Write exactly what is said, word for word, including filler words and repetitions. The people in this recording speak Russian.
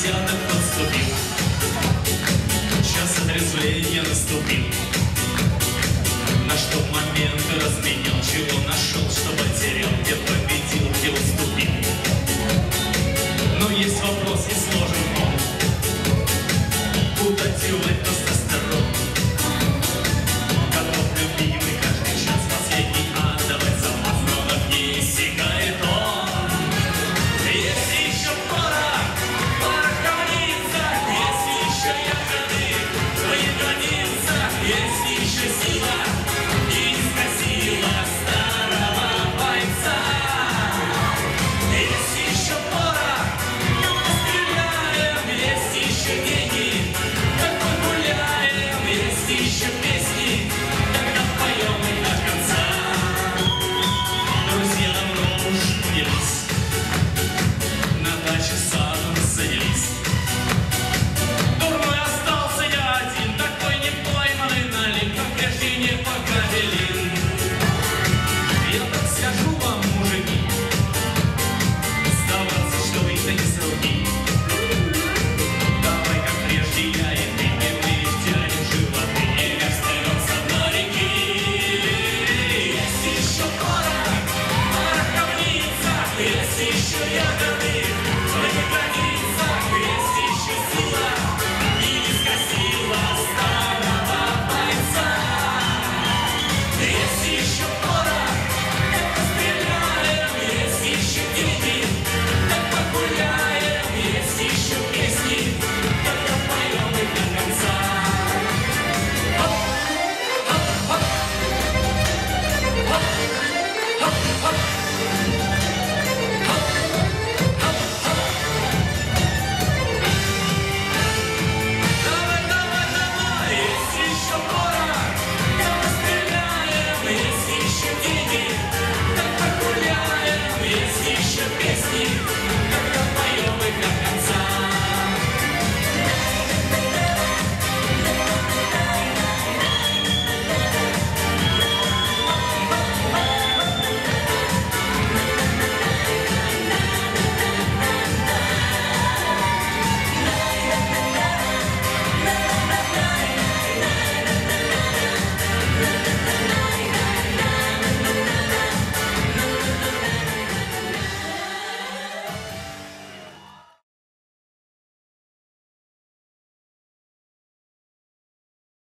десяток подступил, час отрезвления наступил. Наш тот момент разменял, чего нашел, что потерял, где победил, где уступил. Но есть вопрос, и сложен он, куда девать тестостерон? Готов любимый каждый час последний отдавать за вас, но на дне иссякает он. Если еще пора, пора храниться, если еще ягоды, то не граница, если еще сила не исказила старого бойца. Если еще пора, стреляем, если еще деньги, так погуляем, если еще песни, тогда поем их до конца. Друзья давно уж делись, на даче садом занялись. Дурной остался я один, такой не пойманный налим, как прежде не пограбили. Я так скажу вам, мужики, сдаваться, что вы не сроки. Давай, как прежде, я и ты, и мы тянем животы, и остается на реки. Если еще пора, пора ковниться, если еще ягоды,